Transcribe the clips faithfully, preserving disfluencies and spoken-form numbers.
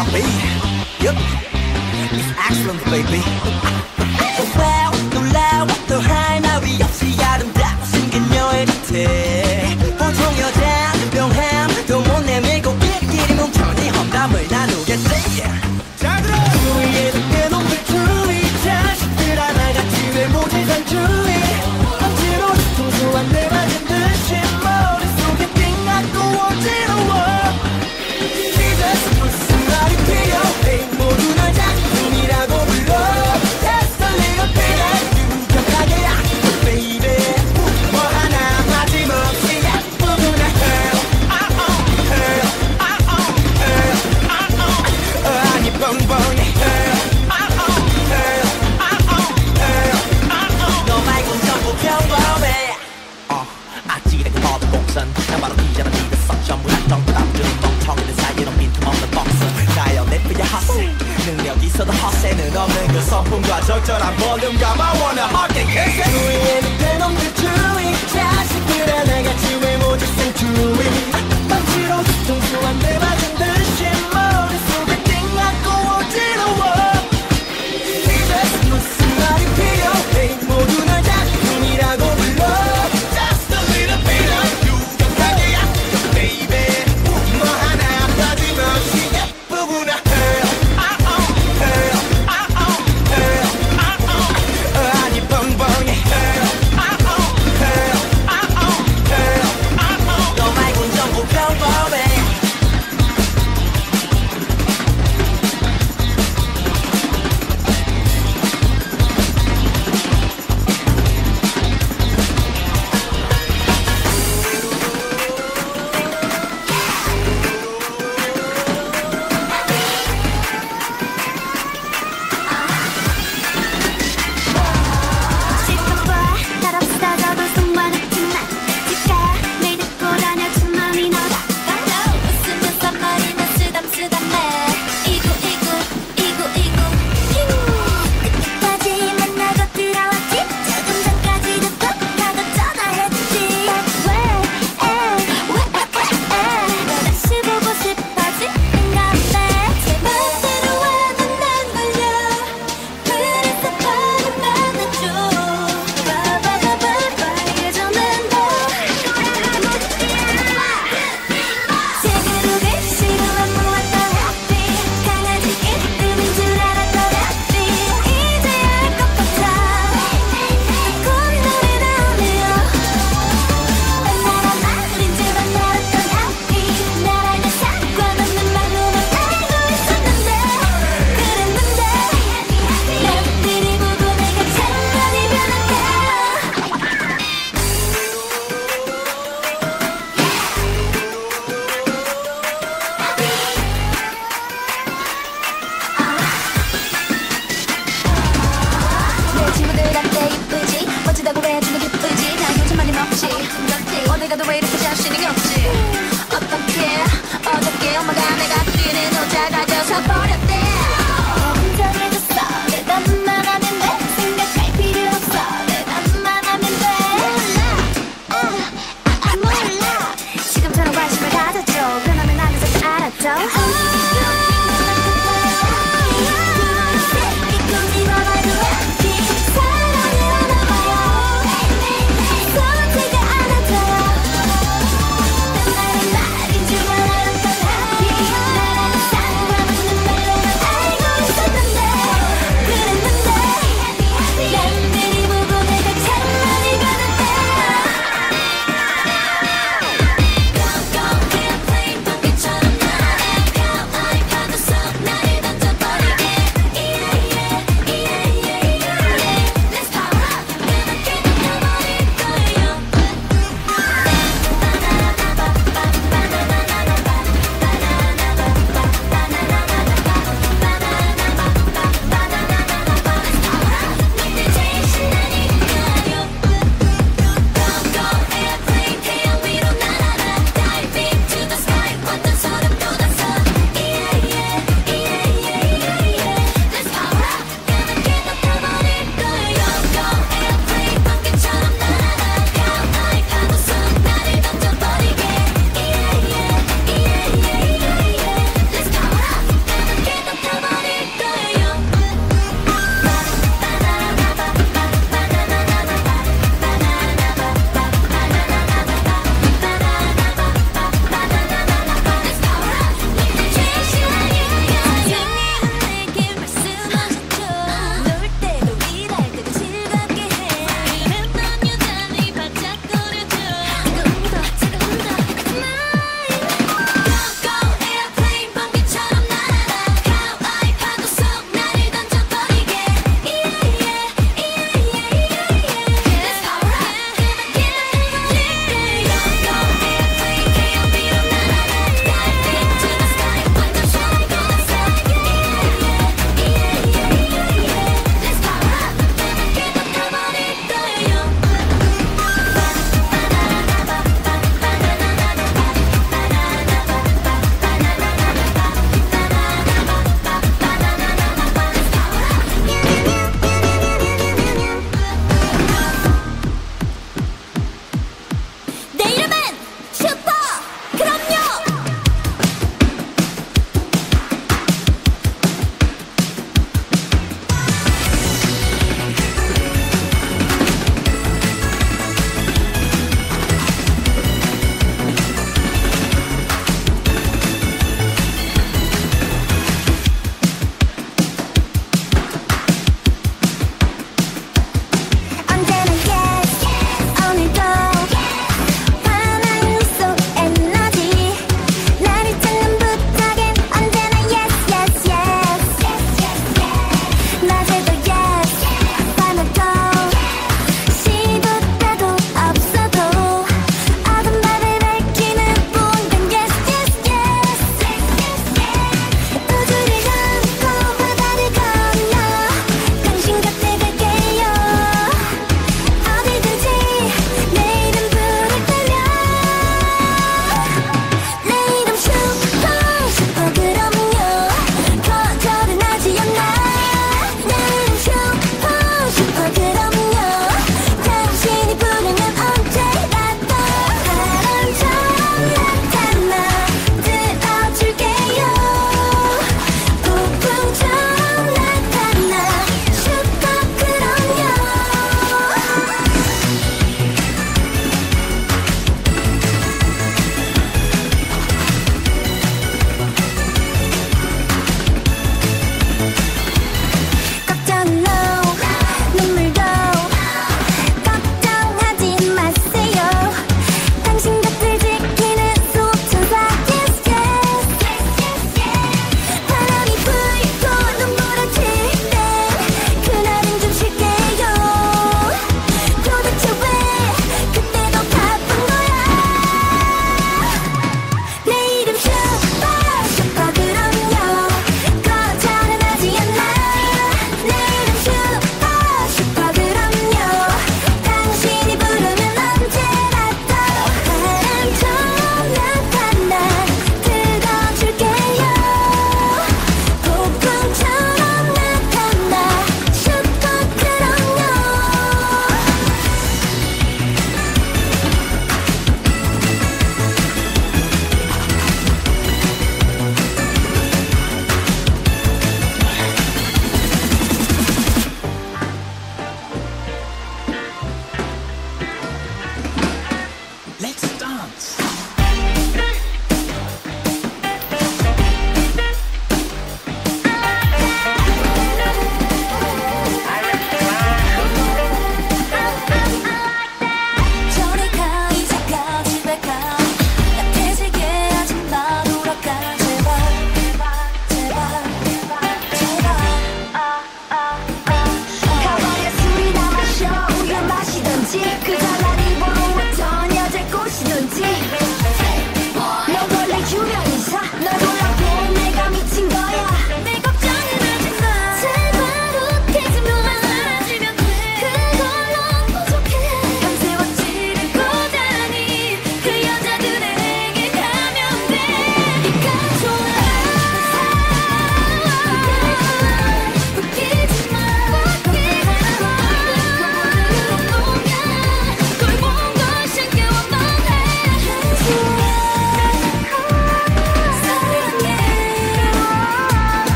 Block B. Yup, it's excellent, baby. wow, 놀라워 또 할 나위 없이 아름답고 생긴 여의 곁에 보통 여자 명함 또 못 내밀고 끼리끼리 뭉쳐니 험담을 나누겠지. 잘 들어! 주위에 내 놈들 주위 자식들 하나같이 외모질 산주의 억지로 통수한 내 맞은 듯이 머릿속에 띵하고 어지러워. Jesus 무슨 말이 필요해 모두 널 작품이라고 불러. Just a little bit of 유격하게 baby 뭐 하나 마지막이 예쁘구나. 아니 뻥뻥해 너 말곤 전부 평범해. 어, 아찔하게 뻗은 곡선 난 바로 이잖아 믿었어. 전부 다 정답들은 멍청이들 사이에 빈틈없는 벅선 나의 래프의 헛세 능력 있어도 헛세는 없는 그 성품과 적절한 볼륨감 I wanna hug it yes. 주위에 내 놈들 주위 자식들 하나같이 외모질 생주위 억지로 뒤통수한 내 맞은 듯이 머릿속에 띵하고 어지러워. Jesus 무슨 말이 필요해 모두 널 작품이라고 불러. Just a little bit of 유격하게 baby 뭐 하나 빠짐없이 예쁘구나. 아니 뻥뻥해 너 말곤 전부 평범해. 지금 봐, 날 없어져도 수많았지만 집가야 매일 듣고 다녀준 맘이 너다. 웃으며 썸머리는 쓰담쓰담해. 이구 이구 이구 이구 휴 끝까지 만나고 들어왔지. 조금 전까지도 톡하고 전화했지. 왜왜왜왜 다시 보고 싶어지 한가운데 제 멋대로 와는 난 걸려. 그래서 바로 만나줘. 바바바바바 예전엔 너 제대로 글씨로만 모았던 happy 강아지 이름인 줄 알았던 happy 이제 알 것 같아. 꼭 노래 나오네요. 나란 말인 줄만 알았던 happy 나랑은 상관없는 말로만 알고 있었는데 그랬는데 남들이 보고 내가 참 많이 변했대. 내 친구들한테 이쁘지 멋지다고 해주는 기쁘지. 나 요즘 많이 먹지 어디 가도 왜 이렇게 자신이 없지. 어떻게 어떻게 엄마가 내가 뛰는 여자 가져서 버렸대. 혼자해졌어 내 답만 하면 돼. 생각할 필요 없어 내 답만 하면 돼. 몰라 아 몰라 지금처럼 관심을 가져줘. 변하면 나는 절대 알았죠.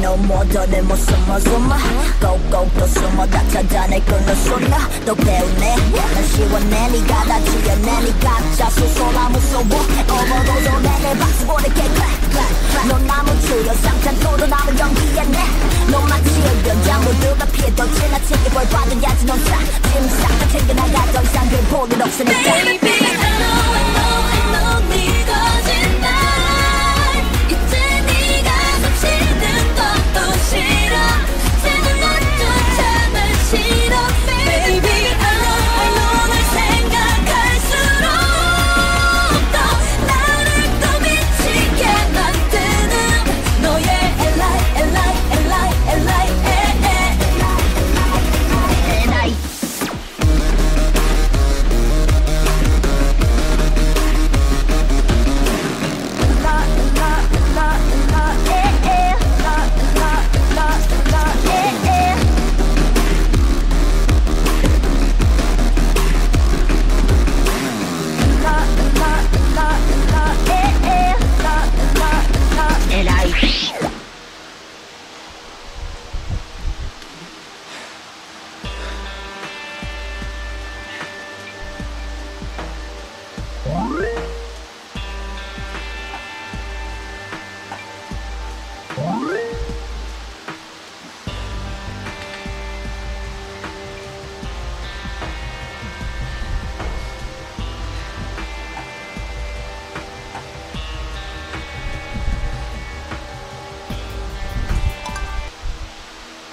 너 모던을 못 숨어 숨어 꼭꼭 또 숨어 다 찾아낼 걸로 쏟아 또 배우네 난 시원해 니가 다 지어내 니가 가짜 소소나 무서워 어머도도 내내 박수 보낼게 넌 나무 추려 상탄도로 남은 연기에 내너 마치 연장 모두가 피해도 지나치게 벌 받아야지 넌 싹 짐싹 다 챙겨나가 더 이상 그 볼일 없으니까 Baby I know I know I know 네 거짓말 이제 네가 숨 쉬는 것도 싫어 새는 것조차 난 싫어 Baby I know I know 널 생각할수록 더 나를 또 미치게 만드는 너의 Li Li Li Li What?